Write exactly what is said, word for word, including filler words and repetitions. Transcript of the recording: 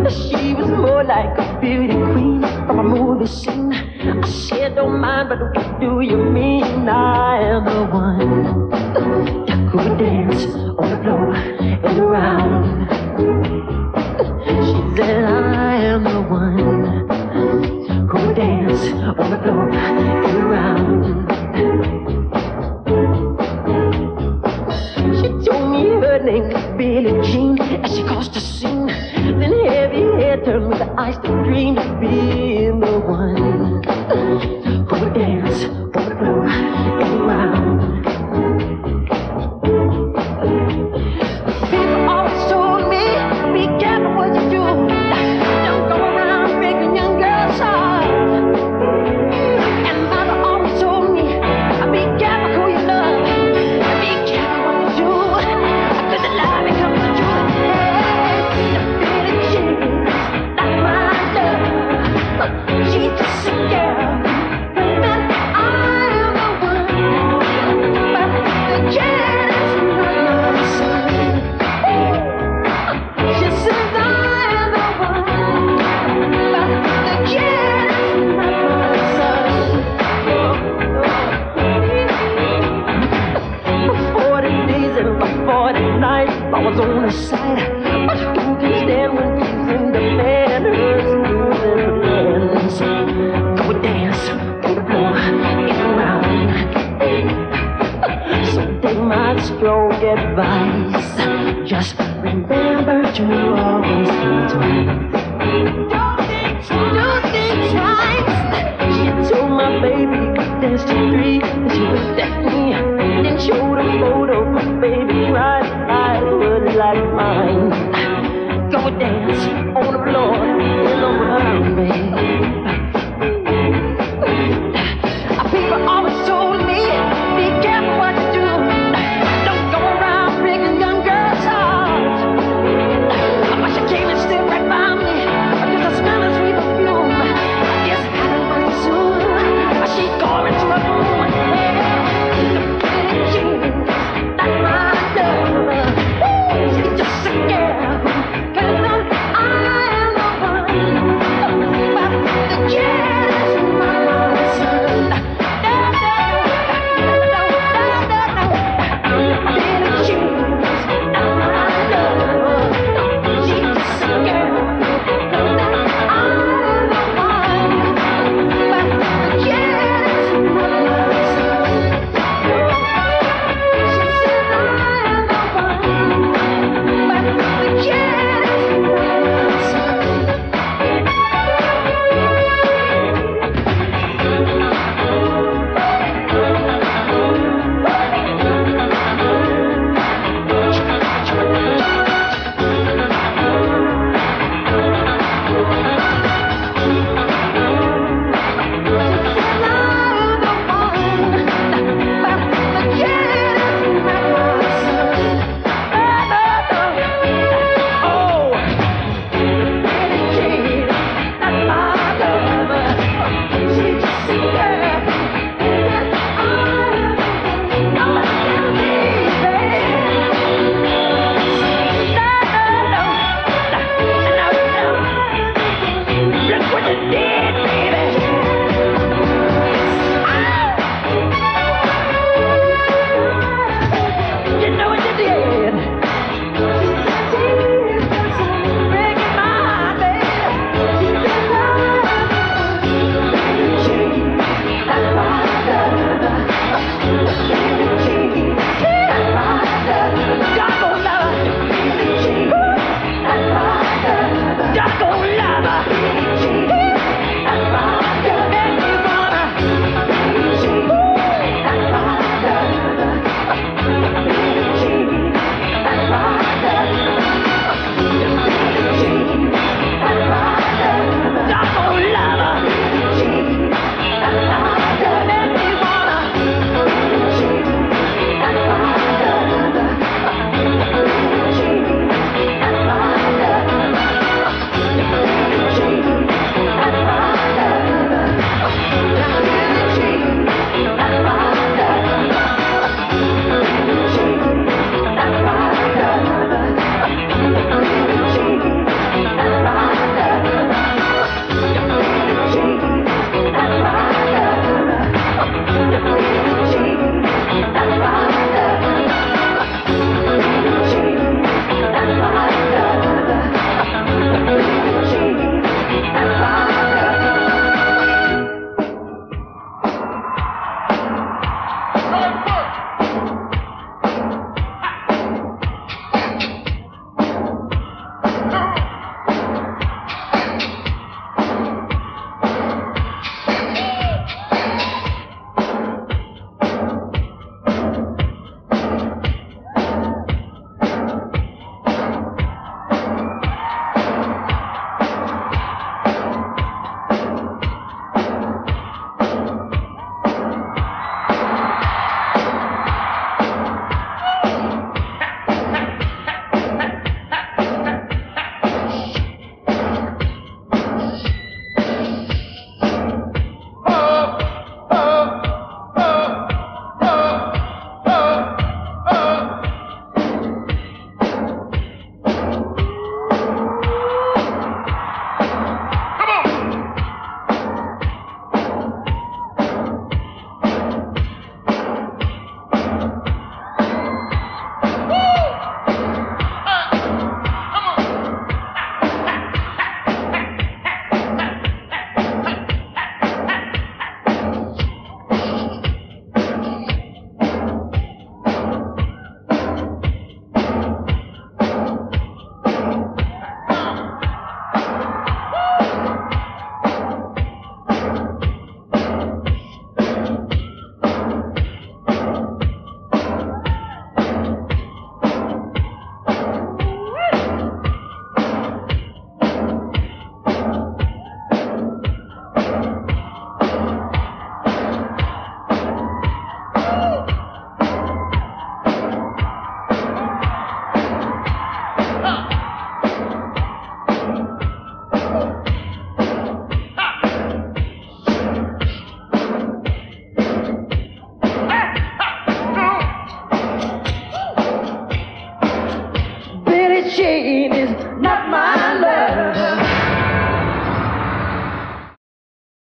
She was more like a beauty queen from a movie scene. I said, don't mind, but what do you mean? I am the one who would dance on the floor and around. She said, I am the one who would dance on the floor and around. She told me her name was Billie Jean as she caused a scene. Then heavy hair turned with the eyes to dream of being the one who would dance on the floor and around. People always told me, be careful what you do. Don't go around breaking young girls' hearts. And mother always told me, be careful who you love. Be careful what you do, 'cause the lie becomes the truth. She's just a girl, but I am the one. But the kid is not my son. She says I am the one, but the kid is not my son. For forty days and for forty nights I was on her side. But who can stand when she's in the bed? Her Go dance on the floor and around. So take my strong advice. Just remember to always think twice. Don't think, don't think twice. She told my baby could dance to three. Then she looked at me, then showed a photo. My baby cried, eyes were like mine. Go dance on the floor